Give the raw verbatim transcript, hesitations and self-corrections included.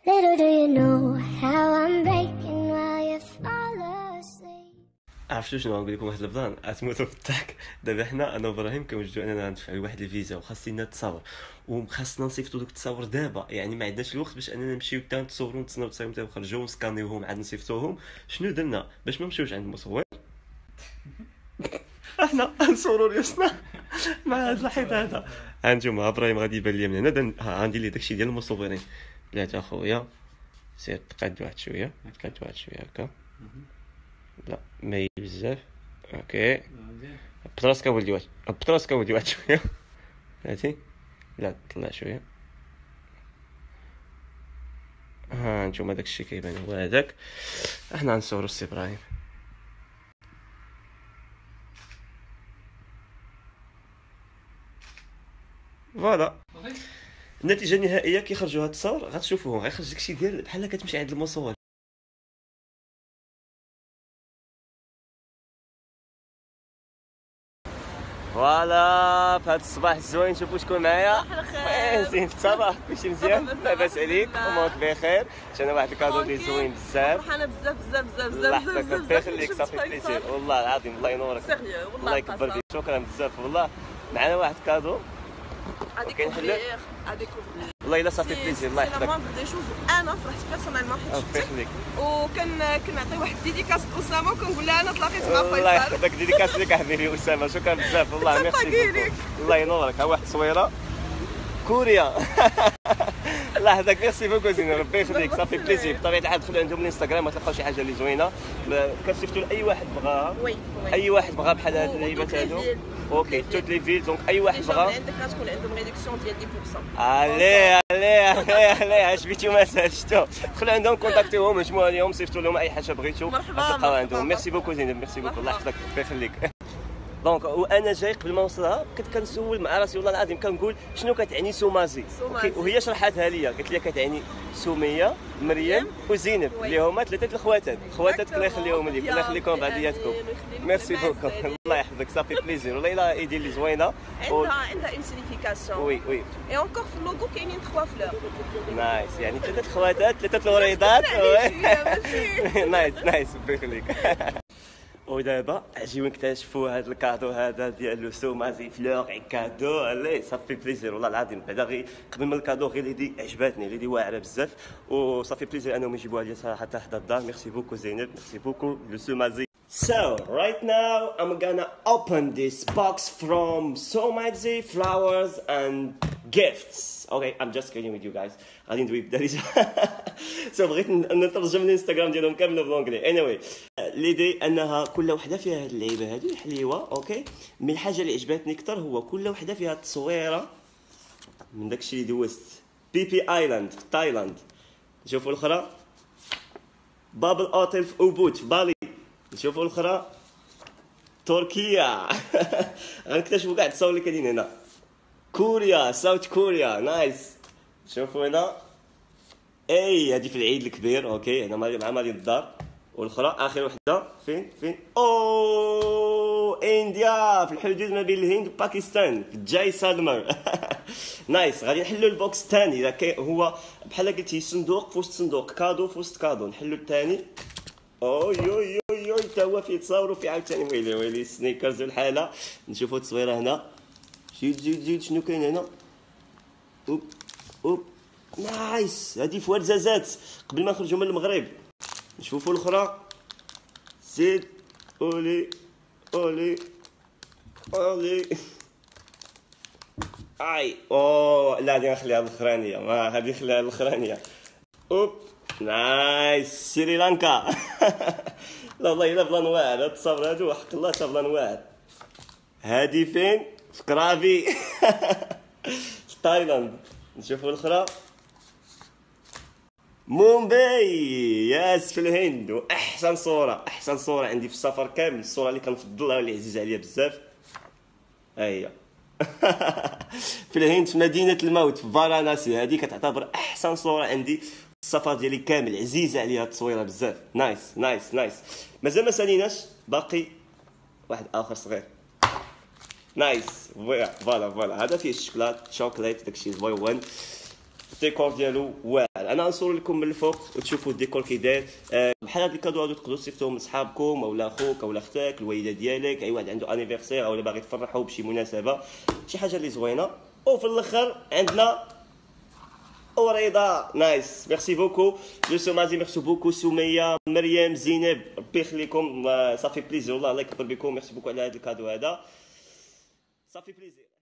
Little do you know how I'm breaking while you fall asleep. عرفتوا شنو نقول لكم؟ واحد البلان غتموتوا في الضحك. دابا حنا انا وابراهيم كنوجدوا اننا ندفعوا واحد الفيزا وخاصنا تصاور وخاصنا نصيفطوا دوك التصاور دابا، يعني ما عندناش الوقت باش اننا نمشيو حتى نتصوروا ونتسناو التصاور حتى يخرجوا ونسكانيوهم عاد نصيفطوهم. شنو درنا باش ما نمشيوش عند المصور؟ احنا نصوروا ريوسنا مع هذا الحيط هذا. هانتوما ابراهيم غادي يبان لي من هنا دن... ها غندير لي داكشي ديال المصورين. بلاتي اخويا سير تقاد واحد شويه تقاد واحد شويه هكا، لا مايل بزاف. اوكي بطراسك ولدي واحد بطراسك ولدي واحد شويه بلاتي، لا طلع شويه. ها نتوما داكشي كيبان هو هذاك. احنا غنصوروا السي ابراهيم. فوالا النتيجه النهائيه كيخرجوا هاد التصاور غتشوفوهم غيخرج داكشي ديال بحال كتمشي عند المصور. فوالا في هاد الصباح الزوين شوفوا شكون معايا. زين صباح كلشي مزيان لاباس عليك امورك بخير. جانا واحد الكادو اللي زوين بزاف. فرحانه بزاف بزاف بزاف الله بزاف يحفظك ربي يخليك صافي بليزير والله العظيم الله ينورك الله يكبر فيك شكرا بزاف والله. معنا واحد كادو كنحلو اديكوفري والله الا صافي بليزير الله يحفظك. دي شوف انا فرحت بيرسونيلمون حيت ربي يخليك وكان كنعطي واحد ديديكاس لاسامه وكنقول لها انا تلاقيت مع فيصل. الله يحفظك ديديكاس ليك حبيبي اسامه شكرا بزاف والله ميرسي الله ينورك. ها واحد التصويره كوريا الله يحفظك ميرسي بوكو زين ربي يخليك صافي بليزير. بطبيعه الحال دخلوا عندهم الانستغرام غتلقاو شي حاجه اللي زوينه كنصيفطوا لاي واحد بغاها. وي اي واحد بغى بحال هاد اللعيبات هادو. اوكي توت لي فيل دونك اي واحد بغى عندك غتكون عندهم ريدكسيون ديال عشرة بالمية. عليه عليه عليه عليه عجبتو مسال شتو دخلوا عندهم كونتاكتيوهم مجموعه اليوم صيفطوا لهم اي حاجه بغيتو غتلقاو عندهم. ميرسي بوكو زين ميرسي بوكو الله يحفظك ربي يخليك. دونك وانا جاي قبل ما نوصلها كنت كنسول مع راسي والله العظيم كنقول شنو كتعني سومازي. اوكي وهي شرحتها لي قالت لي كتعني سميه مريم وزينب اللي هما ثلاثه الخواتات خواتاتك الله يخليهم ليك الله يخليكم بعضياتكم. ميرسي بوكو الله يحفظك صافي بليزير والله الا ايدي اللي زوينه. عندها عندها اون سينيفيكاسيون. وي وي اي اونكور في اللوغو كاينين ثلاثه فلور. نايس يعني ثلاثه الخواتات ثلاثه الوريضات. نايس نايس ربي يخليك. ودابا اجيو نكتشفوا هذا الكادو هذا ديال لو سومازي فلور كادو علي صافي بليزير والله العظيم. بعدا غير قبل ما الكادو غير ليدي عجباتني ليدي واعره بزاف وصافي بليزير انهم يجيبوها لي صراحه حتى حدا الدار. ميرسي بوكو زينب ميرسي بوكو لو سومازي. So right now I'm gonna open this box from Somazi flowers and gifts. Okay, I'm just kidding with you guys. غادي ندوي بالدارجه. سو بغيت نترجم الانستغرام ديالهم كامل بالانجلي. anyway ليدي انها كل وحده فيها هاد اللعيبه هادو حليوه. اوكي من الحاجه اللي عجبتني اكثر هو كل وحده فيها تصويره من داكشي اللي دوزت. بي بي ايلاند في تايلاند. شوفوا الاخرى بابل اوتيل في اوبوت في بالي. نشوفوا الاخرى تركيا. غنكتشفوا كاع التصاور اللي كاينين هنا. كوريا ساوث كوريا نايس. شوفوا هنا اي هذه في العيد الكبير. اوكي هنا مع مالي الدار. والاخرى اخر وحده فين فين او انديا في الحدود ما بين الهند وباكستان في جاي سالمر. نايس غادي نحلوا البوكس الثاني. هو بحال قلتي صندوق في وسط صندوق كادو في وسط كادو. نحلوا الثاني. اوي اوي اوي اوي تا هو فيه تصاور وفيه عاوتاني ويلي ويلي سنيكرز والحاله. نشوفوا التصويره هنا. زيد زيد زيد شنو كاين هنا. اوب اوب نايس هادي في ورزازات قبل ما نخرجوا من المغرب. نشوفوا الاخرى زيد اولي اولي اولي اي او لا هادي نخليها الاخرانيه ما هادي نخليها الاخرانيه. اوب نايس سريلانكا. لا والله الا بلان واعر هاد التصاور هادو حق الله تا بلان واعر. هادي فين في كرافي في تايلاند. نشوفوا الاخرى مومباي ياس في الهند. واحسن صوره احسن صوره عندي في السفر كامل الصوره اللي كنفضلها واللي عزيزه عليا بزاف ها هي. في الهند في مدينه الموت في فاراناسي. هذه كتعتبر احسن صوره عندي في السفر ديالي كامل عزيزه عليا التصويره بزاف. نايس نايس نايس. مازال ما ساليناش باقي واحد اخر صغير. نايس فوالا فوالا هذا فيه الشوكولات شوكولات داكشي زويون. الديكور ديالو واعر. انا نصور لكم من الفوق وتشوفوا الديكور كي داير. أه بحال هاد الكادو هادو تقدروا تصيفطوهم لصحابكم اولا اخوك اولا اختك الوالده ديالك، اي واحد عنده انيفرسير اولا باغي تفرحوا بشي مناسبه، شي حاجه اللي زوينه. وفي الاخر عندنا وريضه نايس. ميرسي بوكو جو سو مازي، ميرسي بوكو سميه مريم زينب، ربي يخليكم. صافي بليزير والله، الله يكبر بكم. ميرسي بوكو على هذا الكادو هذا، صافي بليزير.